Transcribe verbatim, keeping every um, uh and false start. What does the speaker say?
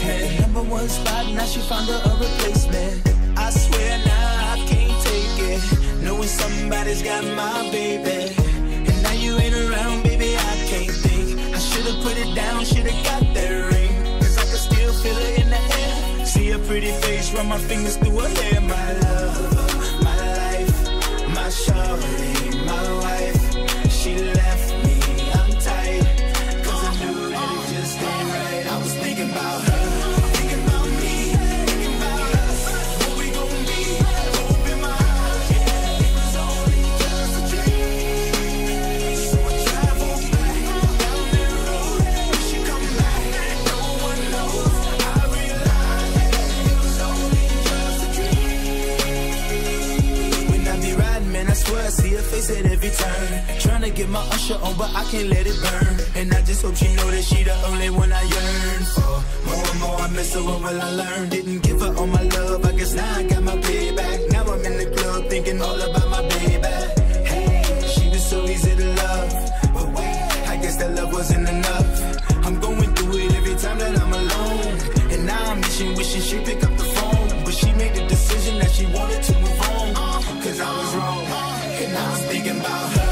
ten. Number one spot, now she found her a replacement. I swear now I can't take it, knowing somebody's got my baby. And now you ain't around, baby, I can't think. I should've put it down, should've got that ring, cause I can still feel it in the air. See her pretty face, run my fingers through her hair. My love, my life, my shawty, my wife. She left me, I'm tight, cause I knew that it just ain't right. I was thinking about her, thinking about me, thinking about us, what we gon' be, hope in my eyes. Yeah, it was only just a dream. So I travel back down that road, wish she come back, no one knows. I realized it was only just a dream. When I be riding, man, I swear I see her face at every turn. Trying to get my usher on, but I can't let it burn. And I just hope she know that she the only one I yearn for. More and more I miss her, what will I learn? Didn't give her all my love, I guess now I got my payback. Now I'm in the club thinking all about my baby. Hey, she was so easy to love, but wait, I guess that love wasn't enough. I'm going through it every time that I'm alone, and now I'm wishing, wishing she'd pick up the phone. But she made the decision that she wanted to move on, cause I was wrong, and I was thinking about her.